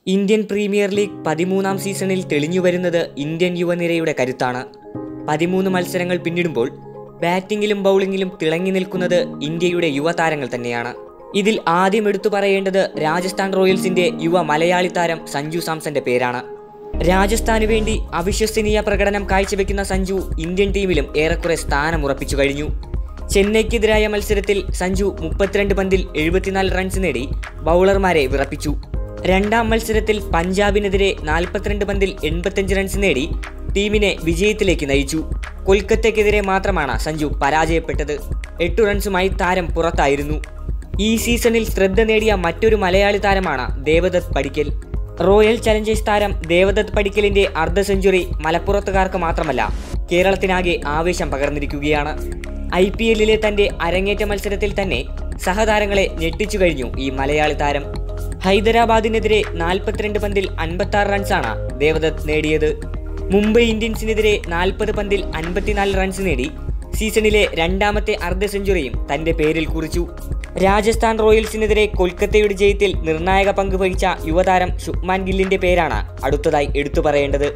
Indian premier league 13ാം സീസണിൽ തെളിഞ്ഞുവരുന്നത് Indian യുവനിരയുടെ കരുത്താണ്. 13 മത്സരങ്ങൾ പിന്നിടുമ്പോൾ ബാറ്റിംഗിലും ബൗളിംഗിലും തിളങ്ങി നിൽക്കുന്നത് ഇന്ത്യയുടെ യുവതാരങ്ങൾ തന്നെയാണ്. ഇതിൽ ആദ്യം എടുത്തു പറയേണ്ടത് രാജസ്ഥാൻ റോയൽസിന്റെ യുവ മലയാളി താരം സഞ്ജു സാംസന്റെ പേരാണ്. രാജസ്ഥാനു വേണ്ടി അവിശ്വസനീയ പ്രകടനം കാഴ്ചവെക്കുന്ന സഞ്ജു ഇന്ത്യൻ ടീമിലും ഏറെക്കുറെ സ്ഥാനമുറപ്പിച്ചു കഴിഞ്ഞു. ചെന്നൈക്കെതിരായ മത്സരത്തിൽ സഞ്ജു 32 പന്തിൽ 74 റൺസ് നേടി ബൗളർമാരെ വിറപ്പിച്ചു. രണ്ടാം മത്സരത്തിൽ പഞ്ചാബിനെതിരെ 42 പന്തിൽ 85 റൺസ് നേടി ടീമിനെ വിജയത്തിലേക്ക് നയിച്ചു. കൊൽക്കത്തയ്ക്കെതിരെ മാത്രമാണ് സഞ്ജു പരാജയപ്പെട്ടത്. 8 റൺസുമായി താരം പുറത്തായിരുന്നു. ഈ സീസണിൽ ശ്രദ്ധ നേടിയ മറ്റൊരു മലയാളി താരമാണ് ദേവദത്ത് പടിക്കൽ. റോയൽ ചലഞ്ചേഴ്സ് താരം ദേവദത്ത് പടിക്കലിന്റെ അർദ്ധ സെഞ്ചുറി മലപ്പുറത്തുകാർക്ക് മാത്രമല്ല കേരളത്തിനാകെ ആവേശം പകർന്നിരിക്കുകയാണ്. IPL തന്റെ അരങ്ങേറ്റ മത്സരത്തിൽ തന്നെ സഹതാരങ്ങളെ ഞെട്ടിച്ചു കഴിഞ്ഞു ഈ മലയാളി താരം. ഹൈദരാബാദിനെതിരെ 42 പന്തിൽ 56 റൺസാണ് ദേവദത്ത് നേടിയത്. മുംബൈ ഇന്ത്യൻസിനെതിരെ 40 പന്തിൽ 54 റൺസ് നേടി സീസണിലെ രണ്ടാമത്തെ അർദ്ധ സെഞ്ചുറിയും തന്റെ പേരിൽ കുറിച്ചു. രാജസ്ഥാൻ റോയൽസിനെതിരെ കൊൽക്കത്തയുടെ ജയത്തിൽ നിർണായക പങ്ക് വഹിച്ച യുവതാരം ശുഭ്മാൻ ഗില്ലിന്റെ പേരാണ് അടുത്തതായി എടുത്തു പറയേണ്ടത്.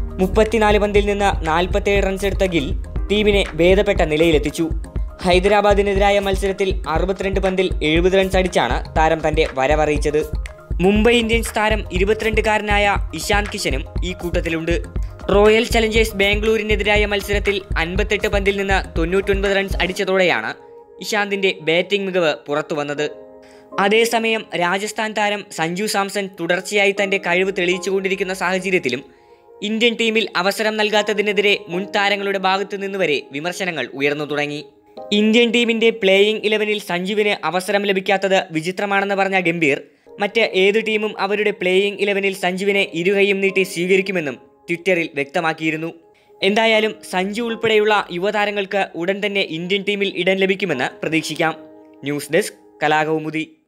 34 പന്തിൽ നിന്ന് 47 റൺസ് എടുത്ത ഗിൽ ടീമിനെ ഭേദപ്പെട്ട നിലയിലെത്തിച്ചു. ഹൈദരാബാദിനെതിരായ മത്സരത്തിൽ 62 പന്തിൽ 70 റൺസ് അടിച്ചാണ് താരം തന്റെ വരവറിയിച്ചത്. മുംബൈ ഇന്ത്യൻസ് താരം 22-കാരനായ ഇഷാന്ത് കിഷനും ഈ കൂട്ടത്തിലുണ്ട്. റോയൽ ചലഞ്ചേഴ്സ് ബാംഗ്ലൂരിനെതിരായ മത്സരത്തിൽ 58 പന്തിൽ നിന്ന് 99 റൺസ് അടിച്ചതോടെയാണ് ഇഷാന്തിന്റെ ബാറ്റിംഗ് മികവ് പുറത്തുവന്നത്. അതേസമയം രാജസ്ഥാൻ താരം സഞ്ജു സാംസൺ തുടർച്ചയായി തന്റെ കഴിവ് തെളിയിച്ചുകൊണ്ടിരിക്കുന്ന സാഹചര്യത്തിലും ഇന്ത്യൻ ടീമിൽ അവസരം നൽകാത്തതിനെതിരെ മുൻ താരങ്ങളുടെ ഭാഗത്തു നിന്ന് വരെ വിമർശനങ്ങൾ ഉയർന്നു തുടങ്ങി. ഇന്ത്യൻ ടീമിന്റെ പ്ലേയിങ് 11-ൽ സഞ്ജുവിന് അവസരം ലഭിക്കാത്തത് വിചിത്രമാണെന്ന് പറഞ്ഞ ഗംഭീർ മറ്റ് ഏത് ടീമും അവരുടെ പ്ലേയിങ് 11-ൽ സഞ്ജുവിനെ ഇരുകൈയും നീട്ടി സ്വീകരിക്കുമെന്നും ട്വിറ്ററിൽ വ്യക്തമാക്കിയിരുന്നു. എന്തായാലും സഞ്ജു ഉൾപ്പെടെയുള്ള യുവതാരങ്ങൾക്ക് ഉടൻ തന്നെ ഇന്ത്യൻ ടീമിൽ ഇടം ലഭിക്കുമെന്ന് പ്രതീക്ഷിക്കാം. News desk Kalakaumudi.